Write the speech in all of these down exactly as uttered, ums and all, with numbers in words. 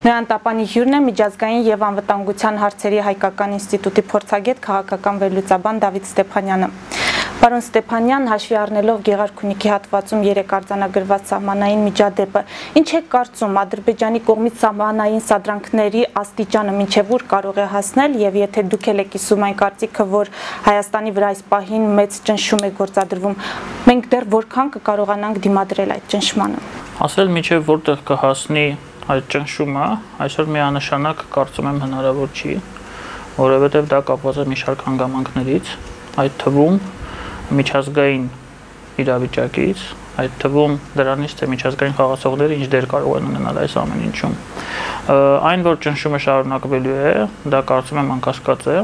Նոյան Տապանի հյուրն է միջազգային եւ անվտանգության հարցերի հայկական ինստիտուտի փորձագետ քաղաքական վերլուծաբան Դավիթ Ստեփանյանը։ Պարոն Ստեփանյան, հաշվի առնելով Գեղարքունիքի հատվածում երեք արձանագրված սահմանային միջադեպը, ինչ է կարծում Ադրբեջանի կողմից սահմանային սադրանքների աստիճանը մինչև ուր կարող է հասնել եւ եթե դուք եք կիսում այն կարծիքը, որ Հայաստանի վրա այս պահին մեծ ճնշում է գործադրվում, մենք դեռ որքան կկարողանանք դիմադրել այդ ճնշմանը։ Ասել մինչև որտեղ կհասնի այդ ճնշումը, այսօր միանշանակ կարծում եմ հնարավոր չի, որովհետև դա կապված է մի շարք հանգամանքներից, այդ թվում միջազգային իրավիճակից, այդ թվում դրանից թե միջազգային խաղացողները ինչ դեր կարող են ունենալ այս ամեն ինչում։ Այն, որ ճնշումը շարունակվելու է, դա կարծում եմ անկասկած է։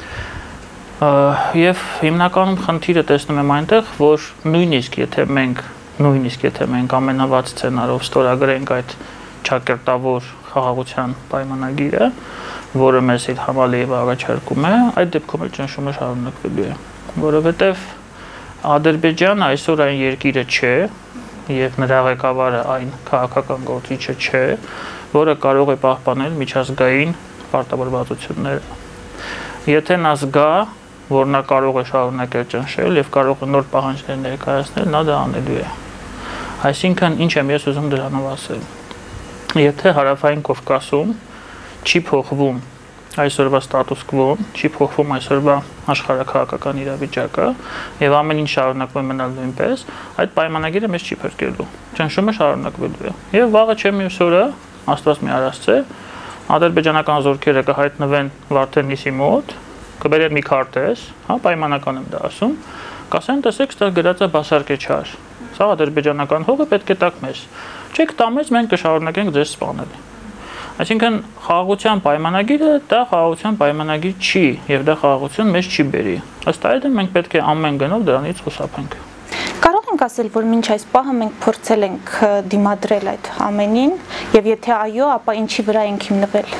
Եվ հիմնականում խնդիրը տեսնում եմ այնտեղ, որ նույնիսկ եթե մենք, նույնիսկ եթե մենք ամենավատ սցենարով ստորագրենք այդ ճակերտավոր խաղաղության պայմանագիրը, որը մեզ իր Համալիևը առաջարկում է, այդ դեպքում էլ ճնշումը շարունակվելու է, որովհետև Ադրբեջանը այսօր այն երկիրը չէ եւ նրա ղեկավարը այն քաղաքական գործիչը չէ, որը կարող է պահպանել միջազգային պարտավորվածությունները։ Եթե նա զգա, որ նա կարող է շարունակել ճնշել եւ կարող է նոր պահանջներ ներկայացնել, նա դա անելու է։ Այսինքն, ինչ եմ ես ուզում դրանով ասել։ Եթե Հարավային Կովկասում չի փոխվում այսօրվա ստատուս կվոն, չի փոխվում այսօրվա աշխարհաքաղաքական իրավիճակը եւ ամեն ինչ շարունակվում է մնալ նույնպես, այդ պայմանագիրը մեզ չի փրկելու։ Ճնշումը շարունակվելու է։ Եվ վաղը չէ մյուս օրը, Աստված մի արասցե, ադրբեջանական զորքերը կհայտնվեն Վարդենիսի մոտ, կբերեն մի քարտեզ, հա, պայմանական եմ դա ասում, կասեն, տեսեք, ստեղ գրած է բասարկեչար։ Սա ադրբեջանական հողը պետք է տակ մեզ։ Չեք տա մեզ, մենք կշարունակենք ձեզ սպանել։ Այսինքն խաղաղության պայմանագիրը դա խաղաղության պայմանագիր չի եւ դա խաղաղություն մեզ չի բերի։ Ըստ այդմ մենք պետք է ամեն գնով դրանից խուսափենք։ Կարող ենք ասել, որ մինչ այս պահը մենք փորձել ենք դիմադրել այդ ամենին եւ եթե այո, ապա ինչի վրա ենք հիմնվել։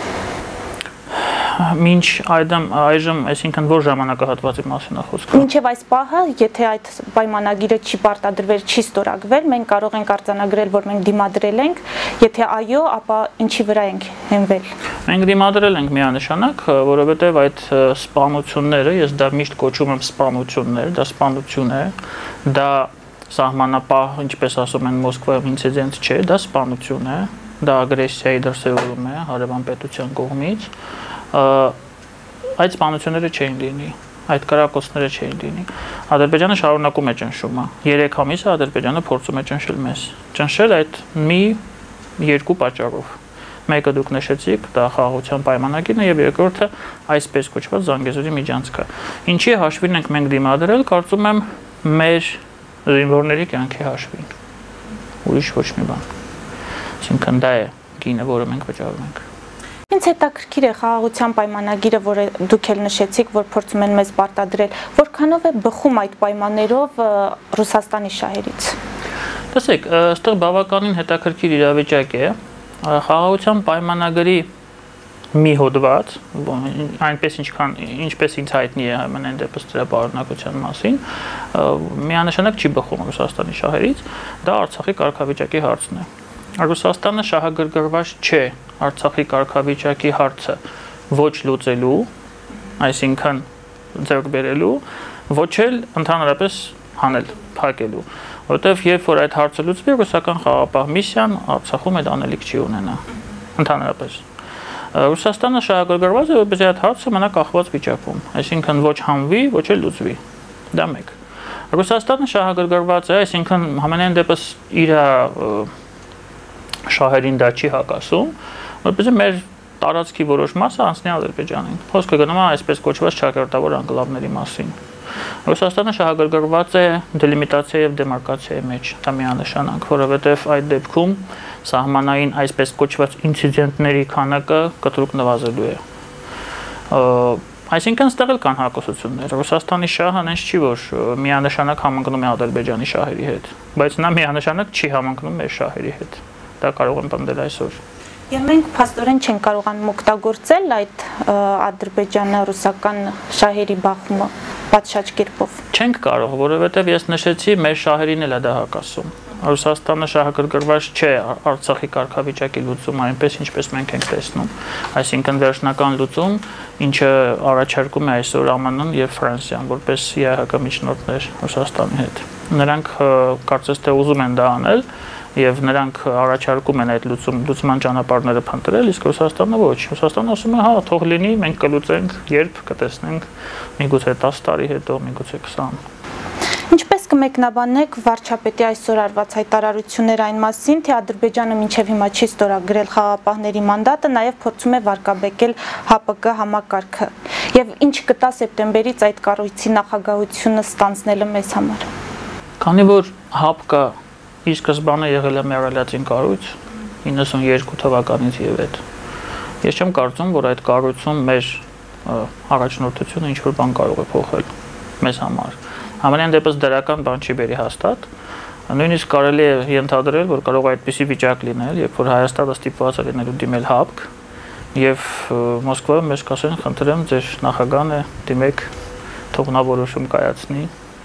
Մինչ այդմ այժմ, այսինքն որ ժամանակահատվածի մասին է խոսքը։ Մինչև այս պահը, եթե այդ պայմանագիրը չի պարտադրվել, չի ստորագրվել, մենք կարող ենք արձանագրել, որ մենք դիմադրել ենք, եթե այո, ապա ինչի վրա ենք հենվել։ Մենք դիմադրել ենք միանշանակ, որովհետև այդ սպանությունները, ես դա միշտ կոչում եմ սպանություններ, դա սպանություն է, դա սահմանապահ, ինչպես ասում են Մոսկվայում ինցիդենտ չէ, դա սպանություն է, դա ագրեսիայի դրսևորում է հարևան պետության կողմից։ Այդ սպանությունները չէին լինի, այդ կրակոցները չէին լինի։ Ադրբեջանը շարունակում է ճնշումը։ Երեք ամիս Ադրբեջանը փորձում է ճնշել մեզ։ Ճնշել այդ մի երկու պատճառով։ Մեկը դուք նշեցիք, դա խաղաղության պայմանագիրն է, եւ երկրորդը այսպես կոչված Զանգեզուրի միջանցքը։ Ինչի հաշվին ենք մենք դիմադրել, կարծում եմ մեր զինվորների կյանքի հաշվին։ Ուրիշ ոչ մի բան։ Այսինքն դա է գինը, որը մենք վճարում ենք։ Ինձ հետաքրքիր է խաղաղության պայմանագիրը, որը դուք էլ նշեցիք, որ փորձում են մեզ պարտադրել, որքանով է բխում այդ պայմաններով Ռուսաստանի շահերից։ Տեսեք, այստեղ բավականին հետաքրքիր իրավիճակ է։ Խաղաղության պայմանագրի մի հոդված, այնպես ինչքան ինչպես ինձ հայտնի է ամենայն դեպս դրա պարունակության մասին, միանշանակ չի բխում Ռուսաստանի շահերից, դա Արցախի կարգավիճակի հարցն է։ Ռուսաստանը շահագրգռված չէ Արցախի կարգավիճակի հարցը ոչ լուծելու, այսինքն ձեռք բերելու, ոչ էլ ընդհանրապես հանել, փակելու, որովհետև երբ որ այդ հարցը լուծվի, ռուսական խաղաղապահ միսիան Արցախում այդ անելիք չի ունենա, ընդհանրապես։ Ռուսաստանը շահագրգռված է, որպեսզի այդ հարցը մնա կախված վիճակում, այսինքն ոչ հանվի, ոչ էլ լուծվի։ Դա մեկ։ Ռուսաստանը շահագրգռված է, այսինքն ամենայն դեպս իր շահերին դա չի հակասում, որպեսզի մեր տարածքի որոշ մասը անցնի Ադրբեջանին։ Խոսքը գնում է այսպես կոչված ճակերտավոր անկլավների մասին։ Ռուսաստանը շահագրգռված է դելիմիտացիա եւ դեմարկացիայի մեջ, դա միանշանակ, որովհետեւ այդ դեպքում սահմանային այսպես կոչված ինցիդենտների քանակը կտրուկ նվազելու է։ Այսինքն ստեղ էլ կան հակասություններ։ Ռուսաստանի շահը այնպես չի, որ միանշանակ համընկնում է Ադրբեջանի շահերի հետ, բայց նա միանշանակ չի համընկնում մեր շահերի հետ։ Դա կարող եմ պնդել այսօր։ Եվ մենք փաստորեն չենք կարողանում օգտագործել այդ ադրբեջանը ռուսական շահերի բախումը պատշաճ կերպով։ Չենք կարող, որովհետև ես նշեցի, մեր շահերին էլ է դա հակասում։ Ռուսաստանը շահագրգռված չէ Արցախի կարգավիճակի լուծումը այնպես ինչպես մենք ենք տեսնում, այսինքն վերջնական լուծում, ինչը առաջարկում է այսօր ԱՄՆ -ն եւ Ֆրանսիան որպես ԵԱՀԿ միջնորդներ Ռուսաստանի հետ։ Նրանք կարծես թե ուզում են դա անել եւ նրանք առաջարկում են այդ լուծում լուծման ճանապարհները փնտրել, իսկ Ռուսաստանը ոչ։ Ռուսաստանը ասում է, հա, թող լինի, մենք կլուծենք, երբ կտեսնենք, միգուցե տասը տարի հետո, միգուցե քսան։ Ինչպես կմեկնաբանեք վարչապետի այսօր արված հայտարարություններ այն մասին, թե Ադրբեջանը մինչև հիմա չի ստորագրել խաղաղապահների մանդատը, նաև փորձում է վարկաբեկել ՀԱՊԿ համակարգը, եւ ինչ կտա սեպտեմբերից այդ կառույցի նախագահությունը ստանձնելը մեզ համար։ Քանի որ ՀԱՊԿ ի սկզբանե եղել է մեռելացին կառույց իննսունյոթ թվականից եւ այդ։ Ես չեմ կարծում, որ այդ կառույցում մեր առաջնորդությունը ինչ-որ բան կարող է փոխել մեզ համար։ Համենայն դեպս դրական բան չի բերի հաստատ, նույնիսկ կարելի է ենթադրել, որ կարող է այդպիսի վիճակ լինել, երբ որ Հայաստանը ստիպված է լինելու դիմել ՀԱՊԿ եւ Մոսկվայում մեզ կասեն, խնդրեմ, ձեր նախագահն է, դիմեք, թող նա որոշում կայացնի։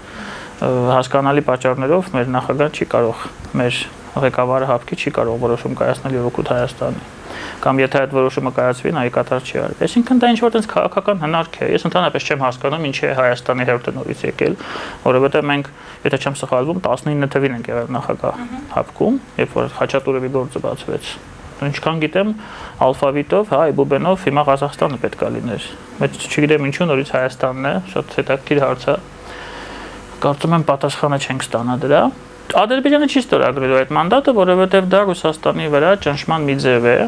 Հասկանալի պատճառներով մեր նախագահն չի կարող, մեր ղեկավարը ՀԱՊԿ-ի չի կարող որոշում կայացնել եւ օգուտ Հայաստանի։ Կամ եթե այդ որոշումը կայացվի, նա կատար չի արել։ Այսինքն դա ինչ-որ տես քաղաքական հնարք է։ Ես ընդհանրապես չեմ հասկանում ինչ է Հայաստանի հերթը նորից եկել, որովհետեւ մենք, եթե չեմ սխալվում, տասնինը թվին ենք եղել նախագահ ՀԱՊԿ-ում, երբ որ Խաչատուրովի գործը բացվեց։ Ինչքան գիտեմ, ալֆավիտով, հա, Իբուբենով հիմա Ղազախստանը պետք է լիներ։ Բայց չգիտեմ ինչու նորից Հայաստանն է, շատ հետաքրքիր հարց է։ Կարծում եմ պատասխանը չենք ստանա դրա։ Ադրբեջանը չի ստորագրելու այդ մանդատը, որովհետև դա Ռուսաստանի վրա ճնշման մի ձև է,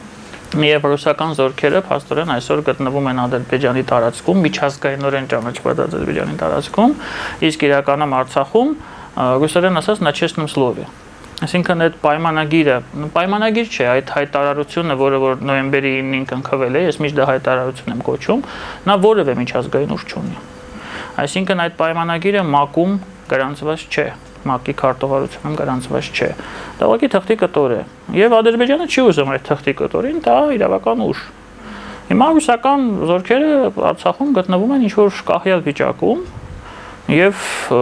եւ ռուսական զորքերը փաստորեն այսօր գտնվում են Ադրբեջանի տարածքում, միջազգայինորեն ճանաչված Ադրբեջանի տարածքում, իսկ իրականում Արցախում ռուսերեն ասած на честном слове։ Այսինքն այդ պայմանագիրը, պայմանագիր չէ, այդ հայտարարությունը, որը որ նոյեմբերի ինին կնքվել է, ես միշտ դա հայտարարություն եմ կոչում, նա որևէ միջազգային ուժ չունի։ Այսինքն այդ պայմանագիրը ՄԱԿ-ում գրանցված չէ, ՄԱԿ-ի քարտուղարությունում գրանցված չէ։ Դա ուղղակի թղթի կտոր է։ Եվ Ադրբեջանը չի ուզում այդ թղթի կտորին, դա իրավական ուժ։ Հիմա ռուսական զորքերը Արցախում գտնվում են ինչ-որ կախյալ վիճակում եւ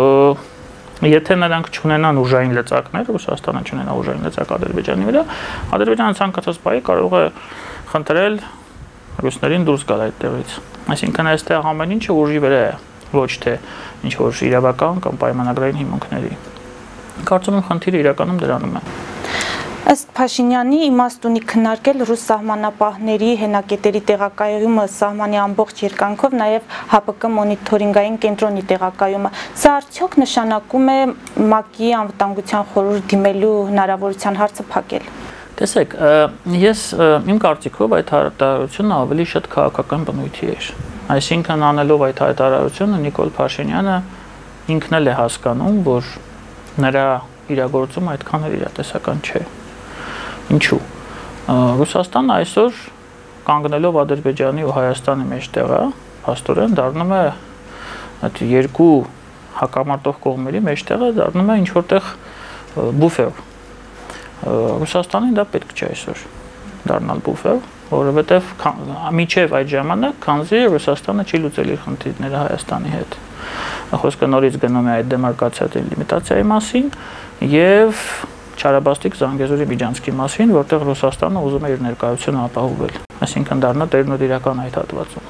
եթե նրանք չունենան ուժային լծակներ, Ռուսաստանը չունենա ուժային լծակ Ադրբեջանի վրա, Ադրբեջանը ցանկացած բայի կարող է խնդրել ռուսներին դուրս գալ այդտեղից։ Այսինքն այստեղ ամեն ինչը ուժի վրա է, ոչ թե ինչ որ իրավական կամ պայմանագրային հիմունքների։ Կարծում եմ խնդիրը իրականում դրանում է։ Ըստ Փաշինյանի իմաստ ունի քննարկել ռուս սահմանապահների հենակետերի տեղակայումը սահմանի ամբողջ երկայնքով, նաև ՀԱՊԿ մոնիթորինգային կենտրոնի տեղակայումը։ Սա արդյոք նշանակում է ՄԱԿ-ի անվտանգության խորհուրդ դիմելու հնարավորության հարցը փակել։ Տեսեք, ես իմ կարծիքով այդ հայտարարությունը ավելի շատ քաղաքական բնույթի էր։ Այսինքն անելով այդ հայտարարությունը Նիկոլ Փաշինյանը ինքն էլ է հասկանում, որ նրա իրագործումը այդքան էլ իրատեսական չէ։ Ինչու՞։ Ռուսաստանը այսօր կանգնելով Ադրբեջանի ու Հայաստանի մեջտեղը, փաստորեն դառնում է այդ երկու հակամարտող կողմերի մեջտեղը դառնում է ինչ-որտեղ բուֆեր։ Ռուսաստանին դա պետք չէ այսօր դառնալ բուֆեր, որովհետև միջև այդ ժամանակ, քանզի Ռուսաստանը չի լուծել իր խնդիրները Հայաստանի հետ։ Խոսքը նորից գնում է այդ դեմարկացիա դելիմիտացիայի մասին եւ Չարաբաստիկ Զանգեզուրի միջանցքի մասին, որտեղ Ռուսաստանը ուզում է իր ներկայությունը ապահովել, այսինքն դառնա տերն ու իրական այդ հատվածում։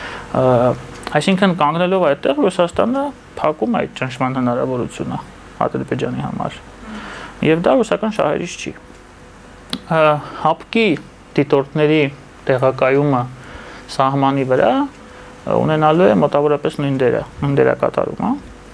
Այսինքն կանգնելով այդտեղ Ռուսաստանը փակում է այդ ճնշման հնարավորությունը Ադրբեջանի համար։ Եվ դա ռուսական շահերից չի։ ՀԱՊԿ-ի դիտորդների տեղակայումը սահմանի վրա ունենալու է մոտավորապես նույն դերը, նույն դերակատարումը։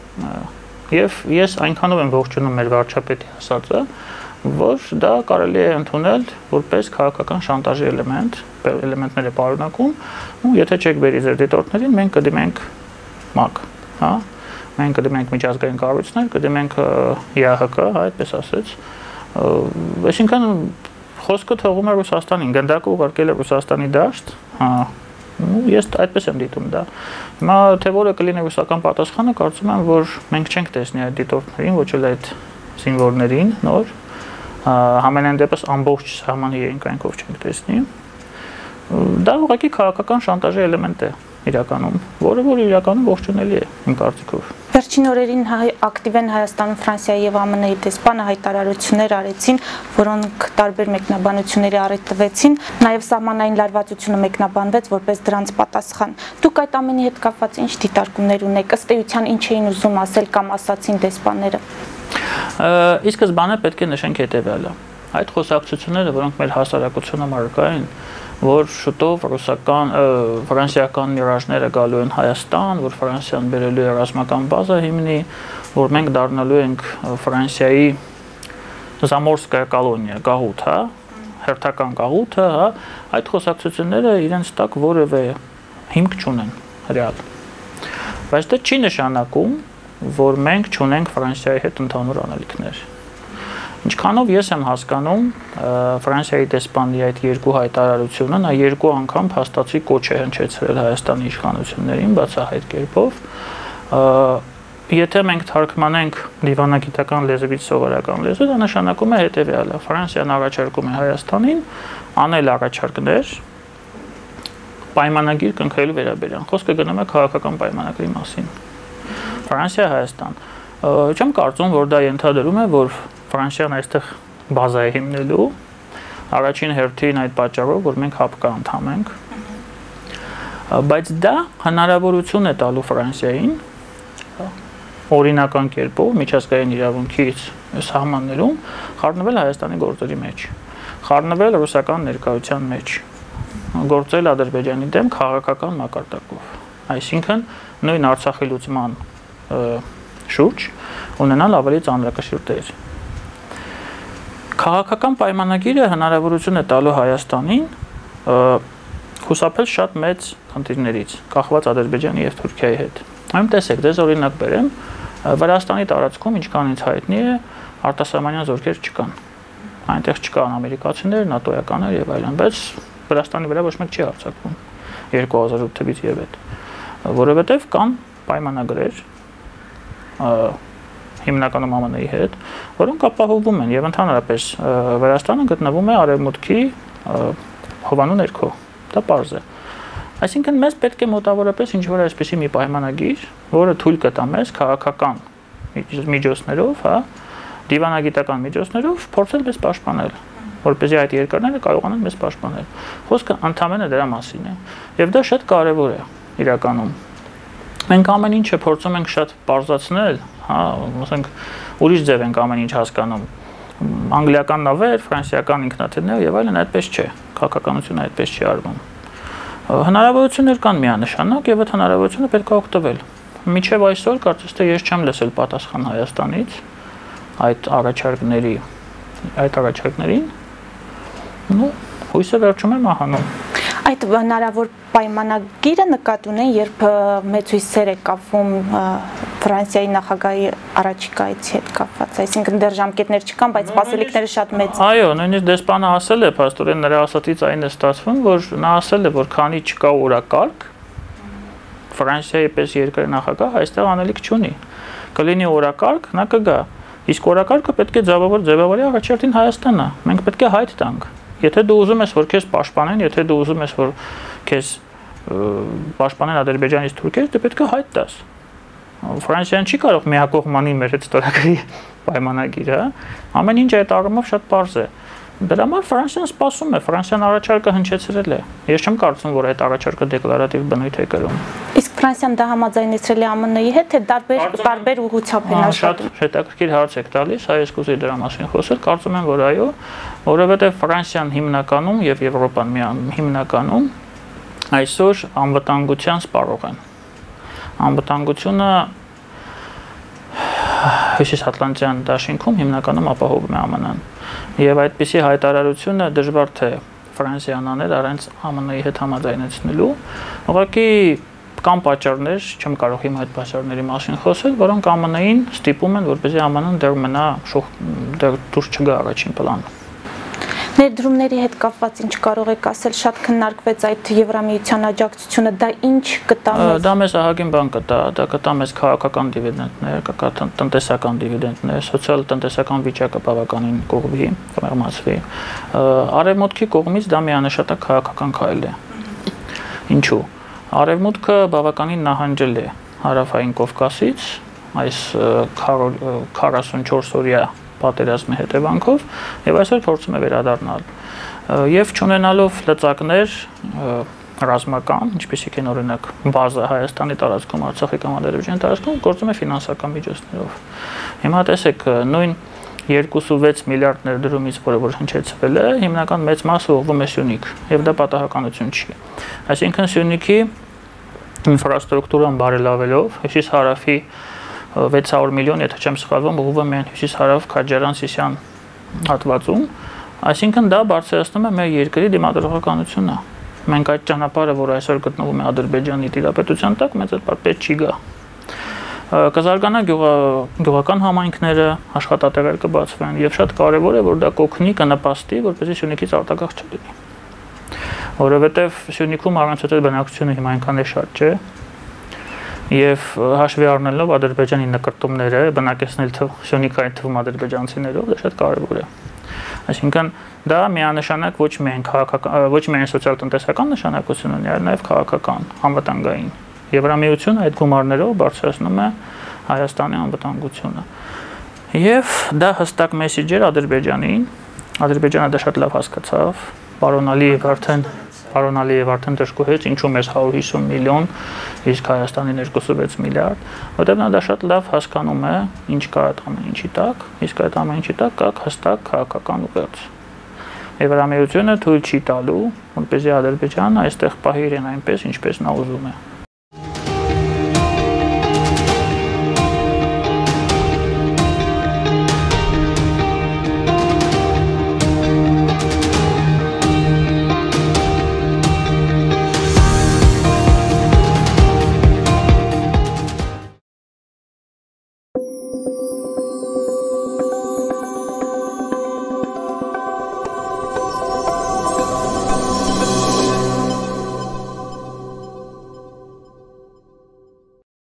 Եվ ես այնքանով եմ ողջունում մեր վարչապետի ասածը, որ դա կարելի է ընդունել որպես քաղաքական շանտաժի էլեմենտ, էլեմենտներ է պարունակում, ու եթե չեք բերի ձեր դիտորդներին, մենք կդիմենք ՄԱԿ, հա, մենք կդիմենք միջազգային կառույցներ, կդիմենք ԵԱՀԿ, այդպես ասեց։ Այսինքն խոսքը թողում է Ռուսաստանին, գնդակը ուղարկել է Ռուսաստանի դաշտ, հա, ես այդպես եմ դիտում դա։ Հիմա թե որը կլինի ռուսական պատասխանը, կարծում եմ, որ մենք չենք տեսնի այդ դիտորդներին, ոչ էլ այդ զինվորներին նոր, համենայն դեպս ամբողջ սահմանի երկայնքով չենք տեսնի։ Դա ուղղակի քաղաքական շանտաժի էլեմենտ է։ իրականում, որը որ իրականում ողջունելի է իմ կարծիքով։ Վերջին օրերին ակտիվ են Հայաստանում Ֆրանսիայի եւ ԱՄՆ-ի դեսպանը հայտարարություններ արեցին, որոնք տարբեր մեկնաբանությունների առիթ տվեցին, նաեւ սահմանային լարվածությունը մեկնաբանվեց որպես դրանց պատասխան։ Դուք այդ ամենի հետ կապված ինչ դիտարկումներ ունեք, ըստ էության ինչ էին ուզում ասել կամ ասացին դեսպանները։ Ի սկզբանե պետք է նշենք հետեւյալը. այդ խոսակցությունները, որոնք մեր հասարակությունը մարկա են, որ շուտով ռուսական, ֆրանսիական միրաժները գալու են Հայաստան, որ Ֆրանսիան բերելու է ռազմական բազա հիմնի, որ մենք դառնալու ենք Ֆրանսիայի Զամորսկայա կոլոնիա, գաղութ, հա, հերթական գաղութը, հա, այդ խոսակցությունները իրենց տակ որևէ հիմք չունեն ռեալ։ Բայց դա չի նշանակում, որ մենք չունենք Ֆրանսիայի հետ ընդհանուր անելիքներ։ Ինչքանով ես եմ հասկանում Ֆրանսիայի դեսպանի այդ երկու հայտարարությունը, նա երկու անգամ փաստացի կոչ է հնչեցրել Հայաստանի իշխանություններին բացահայտ կերպով, եթե մենք թարգմանենք դիվանագիտական լեզվից սովորական լեզու, դա նշանակում է հետևյալը. Ֆրանսիան առաջարկում է Հայաստանին անել առաջարկներ պայմանագիր կնքելու վերաբերյալ։ Խոսքը գնում է քաղաքական պայմանագրի մասին։ Ֆրանսիա, Հայաստան։ Չեմ կարծում, որ դա ենթադրում է, որ Ֆրանսիան այստեղ բազա է հիմնելու, առաջին հերթին այդ պատճառով, որ մենք հապկա անդամ ենք, բայց դա հնարավորություն է տալու Ֆրանսիային օրինական կերպով միջազգային իրավունքից սահմաններում խառնվել Հայաստանի գործերի մեջ, խառնվել ռուսական ներկայության մեջ, գործել Ադրբեջանի դեմ քաղաքական մակարդակով, այսինքն նույն Արցախի լուծման շուրջ ունենալ ավելի ծանրակշիռ դեր։ Քաղաքական պայմանագիրը հնարավորություն է տալու Հայաստանին խուսափել շատ մեծ խնդիրներից, կախված Ադրբեջանի եւ Թուրքիայի հետ։ Այմ տեսեք, դες օրինակ բերեմ, Վրաստանի տարածքում ինչքան ինձ հայտնի է, արտասահմանյան զորքեր չկան։ Այնտեղ չկան ամերիկացիներ, նատոյականներ եւ այլն, բայց Վրաստանի վրա ոչ մեկ չի հարձակվում երկու հազար ութ թվից եւ հետ, որովհետեւ կան պայմանագրեր հիմնականում ԱՄՆ-ի հետ, որոնք ապահովում են եւ ընդհանրապես Վրաստանը գտնվում է արևմուտքի հովանու ներքո։ Դա պարզ է։ Այսինքն մեզ պետք է մոտավորապես ինչ որ այսպեսի մի պայմանագիր, որը թույլ կտա մեզ քաղաքական միջոցներով, հա, դիվանագիտական միջոցներով փորձել մեզ պաշտպանել, որպեսզի այդ երկրները կարողանան մեզ պաշտպանել։ Խոսքը ընդհանրապես դրա մասին է եւ դա շատ կարեւոր է իրականում։ Մենք ամեն ինչը փորձում ենք շատ պարզացնել, հա, ասենք ուրիշ ձև ենք ամեն ինչ հասկանում։ Անգլիական նավեր, ֆրանսիական ինքնաթիռներ եւ այլն այդպես չէ, քաղաքականությունը այդպես չի արվում։ Հնարավորություններ կան միանշանակ եւ այդ հնարավորությունը պետք է օգտվել։ Մինչեւ այսօր կարծես թե ես չեմ լսել պատասխան Հայաստանից այդ առաջարկների, այդ առաջարկներին։ Ну, հույսը վերջում է մահանում։ Այդ հնարավոր պայմանագիրը նկատի ունեն, երբ մեծ հույսեր է կապվում Ֆրանսիայի նախագահի առաջիկայից հետ կապված, այսինքն դեռ ժամկետներ չկան, բայց սպասելիքները շատ մեծ են։ Այո, նույնիսկ դեսպանը ասել է, փաստորեն նրա ասածից այն է ստացվում, որ նա ասել է, որ քանի չկա օրակարգ, Ֆրանսիայի պես երկրի նախագահ այստեղ անելիք չունի։ Կլինի օրակարգ, նա կգա։ Իսկ օրակարգը պետք է ձևավոր ձևավորի առաջերտին Հայաստանը։ Մենք պետք է հայտ տանք։ Եթե դու ուզում ես, որ քեզ պաշտպանեն, եթե դու ուզում ես, որ քեզ պաշտպանեն Ադրբեջանից Թուրքիայից, դու պետք է հայտ տաս։ Ֆրանսիան չի կարող միակողմանի մեր հետ ստորագրի պայմանագիրը, ամեն ինչ այդ առումով շատ պարզ է։ Դրա համար Ֆրանսիան սպասում է, Ֆրանսիան առաջարկը հնչեցրել է։ Ես չեմ կարծում, որ այդ առաջարկը դեկլարատիվ բնույթ է կրում։ Իսկ Ֆրանսիան դա համաձայնեցրել է ԱՄՆ-ի հետ, թե տարբեր տարբեր ուղղությամբ են աշխատում։ Շատ հետաքրքիր հարց եք տալիս, հայ սկուզի դրա մասին խոսել, կարծում եմ, որ այո, որովհետև Ֆրանսիան հիմնականում եւ Եվրոպան հիմնականում այսօր անվտանգության սպառող են։ Անվտանգությունը Հյուսիսատլանտյան դաշինքում հիմնականում ապահովում է ԱՄՆ-ն։ Եվ այդպիսի հայտարարությունը դժվար թե Ֆրանսիան աներ առանց ԱՄՆ-ի հետ համաձայնեցնելու։ Ուղղակի կան պատճառներ, չեմ կարող հիմա այդ պատճառների մասին խոսել, որոնք ԱՄՆ-ին ստիպում են, որպեսզի ԱՄՆ-ն դեռ մնա դեռ դուրս չգա առաջին պլան։ Ներդրումների հետ կապված ինչ կարող եք ասել, շատ քննարկվեց այդ Եվրամիության աջակցությունը, դա ինչ կտա մեզ։ Դա մեզ ահագին բան կտա, դա կտա մեզ քաղաքական դիվիդենդներ, կկա տնտեսական դիվիդենդներ, սոցիալ-տնտեսական վիճակը բավականին կողմի, կմեղմացվի։ Արևմուտքի կողմից դա միանշանակ քաղաքական քայլ է։ Ինչու՞։ Արևմուտքը բավականին նահանջել է Հարավային Կովկասից այս քառասունչորս օրյա պատերազմի հետևանքով եւ այսօր փորձում է վերադառնալ եւ չունենալով լծակներ ռազմական, ինչպեսիք են օրինակ բազա Հայաստանի տարածքում, Արցախի կամ Ադրբեջանի տարածքում, գործում է ֆինանսական միջոցներով։ Հիմա տեսեք, նույն երկու կόμμα վեց միլիարդ ներդրումից, որը որ հնչեցվել է, հիմնական մեծ մասը ուղղվում է Սյունիք, եւ դա պատահականություն չի։ Այսինքն Սյունիքի ինֆրաստրուկտուրան բարելավելով, Հյուսիս-Հարավի վեց հարյուր միլիոն, եթե չեմ սխալվում, ուղղվում է Հյուսիս-Հարավ Քաջարյան-Սիսիան հատվածում, այսինքն դա բարձրացնում է մեր երկրի դիմադրողականությունը։ Մենք այդ ճանապարհը, որ այսօր գտնվում է Ադրբեջանի տիրապետության տակ, մեծ պետք չի գա։ Կզարգանա գյուղական համայնքները, աշխատատեղեր կբացվեն եւ շատ կարեւոր է, որ դա կօգնի, կնպաստի, որպեսզի Սյունիքից արտագաղթ չլինի։ Որովհետեւ Սյունիքում առանց այդ բնակչությունը հիմա այնքան է շատ չէ։ Եվ հաշվի առնելով Ադրբեջանի նկարտումները, բնակեցնել Սյունիքային թվում ադրբեջանցիներով, դա շատ կարեւոր է։ Այսինքն դա միանշանակ ոչ միայն քաղաքական, ոչ միայն սոցիալ-տնտեսական նշանակություն ունի, այլ նաեւ քաղաքական, անվտանգային։ Եվրամիությունը այդ գումարներով բարձրացնում է Հայաստանի անվտանգությունը։ Եվ դա հստակ մեսիջ էր Ադրբեջանին, Ադրբեջանը դա շատ լավ հասկացավ, պարոն Ալիև արդեն Պարոն Ալիև արդեն դժգոհեց, ինչու մեզ հարյուր հիսուն միլիոն, իսկ Հայաստանին երկու կόμμα վեց միլիարդ, որտեղ նա դա շատ լավ հասկանում է, ինչ կա այդ ամեն ինչի տակ, իսկ այդ ամեն ինչի տակ կա հստակ քաղաքական ուղերձ։ Եվրամիությունը թույլ չի տալու, որպեսզի Ադրբեջանը այստեղ պահի իրեն այնպես, ինչպես նա ուզում է։